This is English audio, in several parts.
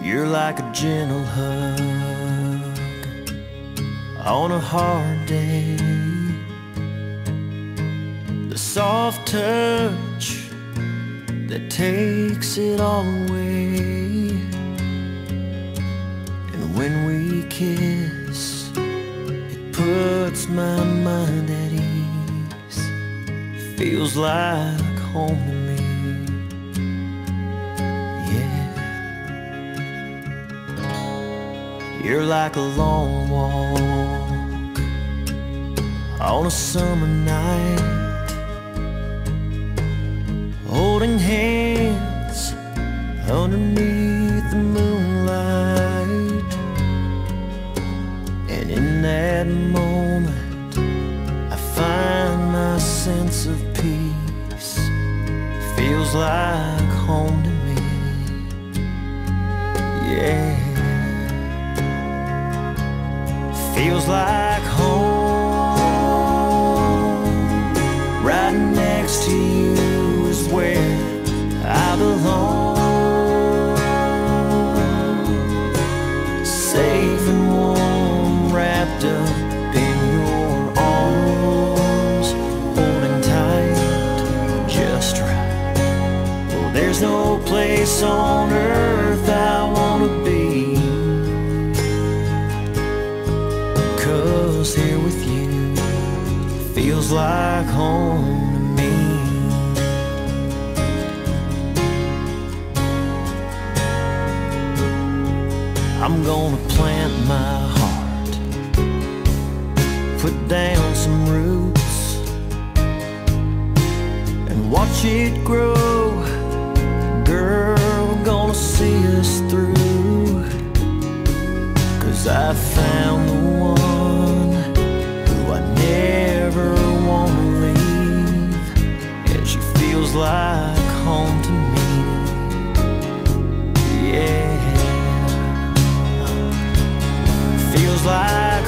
You're like a gentle hug on a hard day, the soft touch that takes it all away. And when we kiss, it puts my mind at ease. Feels like home to me. You're like a long walk on a summer night, holding hands underneath the moonlight. And in that moment I find my sense of peace. Feels like home to me. Yeah. Feels like home. Right next to you is where I belong. Safe and warm, wrapped up in your arms, holding tight just right. Well, there's no place on earth I wanna be, 'cause here with you feels like home to me. I'm gonna plant my heart, put down some roots, and watch it grow. Girl, we're gonna see us through, 'cause I found the one who I never wanna leave, and she feels like home to me. Yeah. Feels like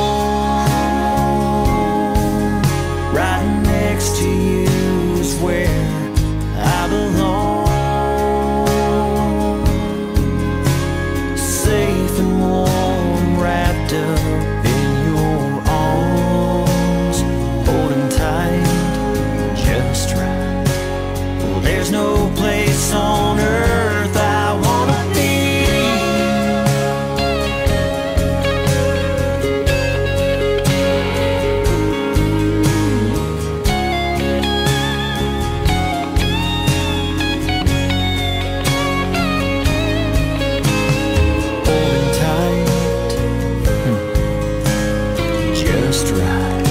home. Right next to you is where I belong. Safe and warm, wrapped up in your arms, holding tight just right. Well, there's no place on earth I wanna be, holding tight just right.